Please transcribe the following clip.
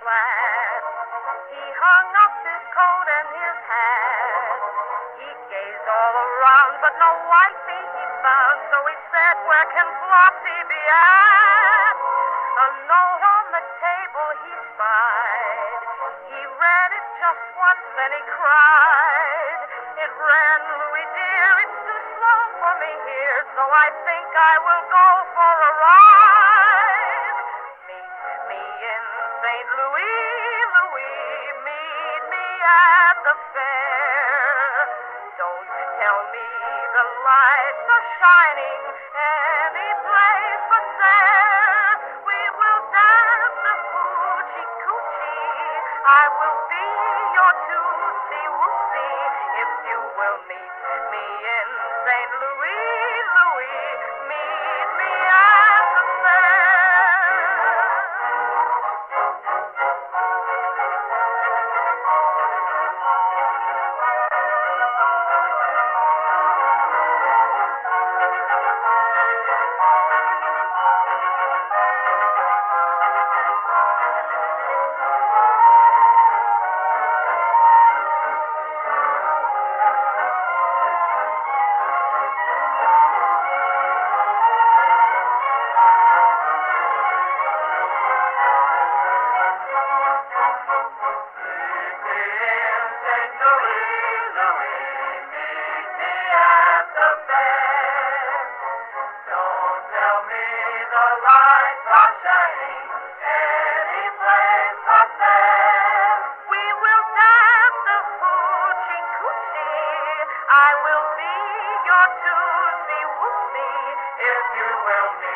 flat. He hung up his coat and his hat. He gazed all around, but no wifey he found. So he said, "Where can Flopsy be at?" A note on the table he spied. He read it just once, then he cried. It ran, "Louie dear, it's too slow for me here, so I think I will go for a ride. Meet me in St. Louis, Louis, meet me at the fair. Don't tell me the lights are shining any place but there. We will dance the hoochie coochie. I will be your tootsie wootsie if you will meet me in St. Louis, Louis, meet me at the fair." I will be your tootsie wootsie if you will